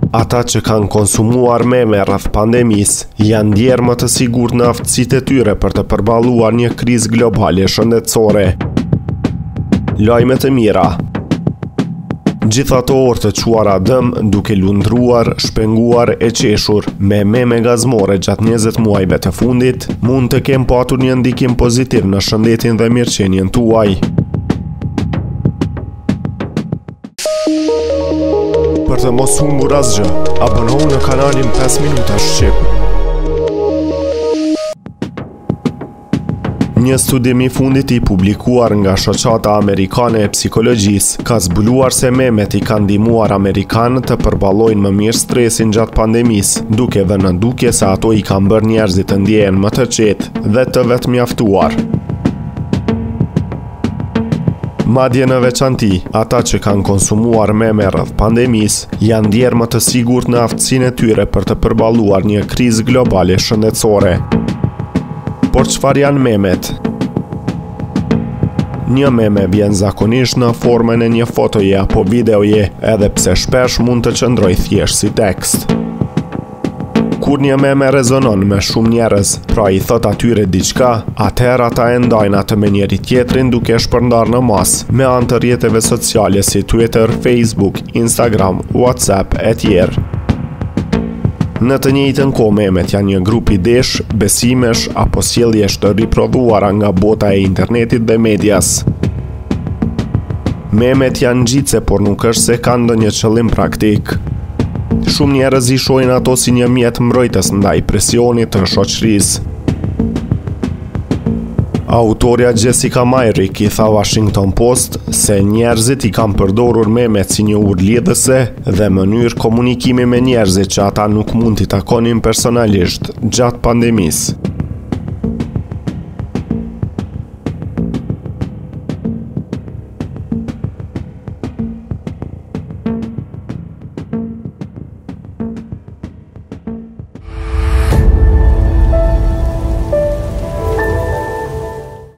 Ata që kanë konsumuar meme rreth pandemisë janë ndjerë më të sigurt në aftësitë e tyre për të përballuar një krizë globale shëndetësore. Lajme të mira. Gjithë ato orë të quara dëm duke lundruar, shpenguar e qeshur me meme gazmore gjatë 20 muajve të fundit, mund të kenë patur një ndikim pozitiv në shëndetin dhe mirëqenien tuaj. Për të mos humbur asgjë, abonohu në kanalin 5 minuta shqip. Një studim i fundit i publikuar nga shoqata amerikane e psikologjisë ka zbuluar se memet i kanë ndihmuar amerikanët të përballojnë më mirë stresin gjatë pandemisë, duke dhënë ndukje se ato i kanë bërë njerëzit të ndjehen më të qetë dhe të vetëmjaftuar. Madje në veçanti, ata që kanë konsumuar meme rreth pandemisë janë ndjerë më të sigurt në aftësinë e tyre për të përballuar një krizë globale shëndetësore. Por çfarë janë memet? Një meme vjen zakonisht në formën e një fotoje apo videoje, edhe pse shpesh mund të qëndrojë thjesht si tekst. Kur një meme rezonon me shumë njerëz, pra i thot atyre diçka, atëherë ata e ndajnë atë me njëri tjetrin duke shpërndarë në masë, me anë të rrjeteve sociale si Twitter, Facebook, Instagram, WhatsApp e tjerë. Në të njëjtën kohë memet janë një grup idesh, besimesh apo sjelljesh të riprodhuara nga bota e internetit dhe medias. Memet janë ngjitse, por nuk është se kanë ndonjë qëllim praktik. Shumë njerëz i shohin ato si një mjet mbrojtës ndaj presionit të shoqërisë. Autorja Jessica Myrick i tha Washington Post se njerëzit i kanë përdorur memet si një urë lidhëse dhe mënyrë komunikimi me njerëzit që ata nuk mund t'i takonin personalisht gjatë pandemisë.